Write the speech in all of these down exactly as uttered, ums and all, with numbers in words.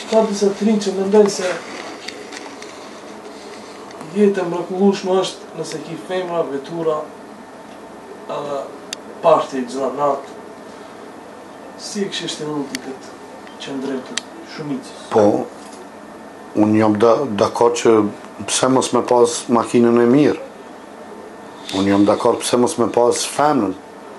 ka disa të rinj që mendojnë se jetë e mrekullueshme është nëse ki femra, vetura, edhe parti, gjitha natë. Si e kështë shtenut i këtë qëndrim të shumicës? Po, unë jam dakord që pse mos me pas makinën e mirë. Unë jam dakord pse mos me pas femnën.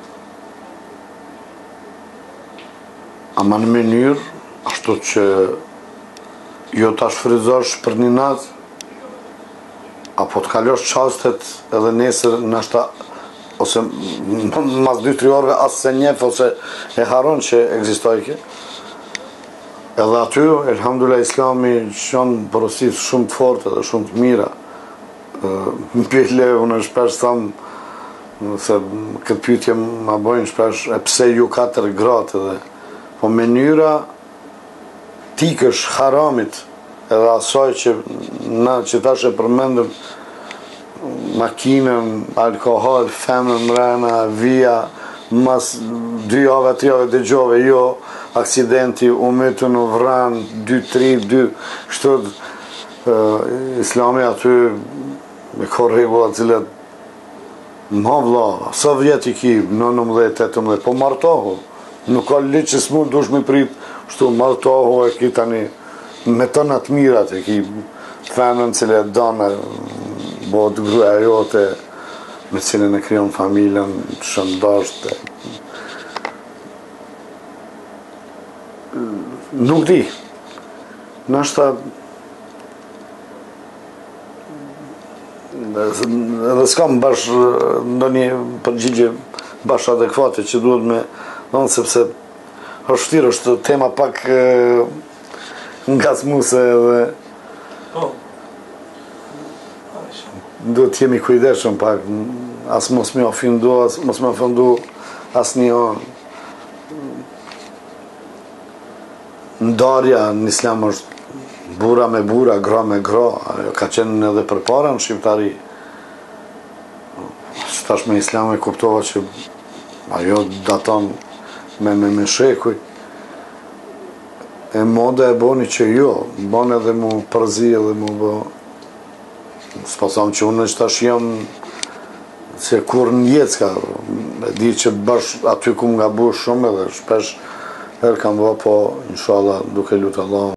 Ama në mënyrë, ashtu që jo ta shfryzosh për një natë, apo të kalosh çastet edhe nesër nashta, ose mas dy tre orëve as se njeh ose e harron që ekzistoj kjo. Edhe aty, elhamdulillah, Islami çon porosit shumë të fortë dhe shumë të mira. Më pyet unë shpesh tham se këtë pyetje ma bojnë shpesh, e pse ju katër gratë edhe po mënyra tikësh haramit edhe asaj që na që tash e përmendëm, makinën, alkohol, femnën mrena, vija, mas dy javë, tre javë dëgjove, jo, aksidenti, u mytën, u vran, dy, tri, dy, kështu, Islami aty me ka rregulla të cilat ma vlla, sa vjet i ki, nëntëmbëdhjetë, tetëmbëdhjetë, po martohu, nuk ka liq që s'mund dush me prit, kështu martohu e ki tani, me tëna të mirat e ki femnën cilë e done, bëhet gruaja jote, me cilën e krijon familjen, shëndosht. Nuk di. Nashta edhe s'kam bash ndonjë përgjigje bash adekuate që duhet me thonë, sepse është vështirë, është tema pak ngacmuese edhe duhet të jemi kujdesshëm pak, as mos më ofendu, as mos më ofendu asnjë anë. Ndarja në Islam është bura me bura, gra me gra, ajo ka qenë edhe përpara në shqiptari. Tash me Islam e kuptova që ajo daton me me me shekuj. E moda e boni që jo, bon edhe mu përzi edhe mu bë. S'po tham që unë që tash jam se kur në jetë s'ka, e di që bash aty ku më nga bu shumë edhe shpesh herë kam bë, po inshallah duke lutë Allah.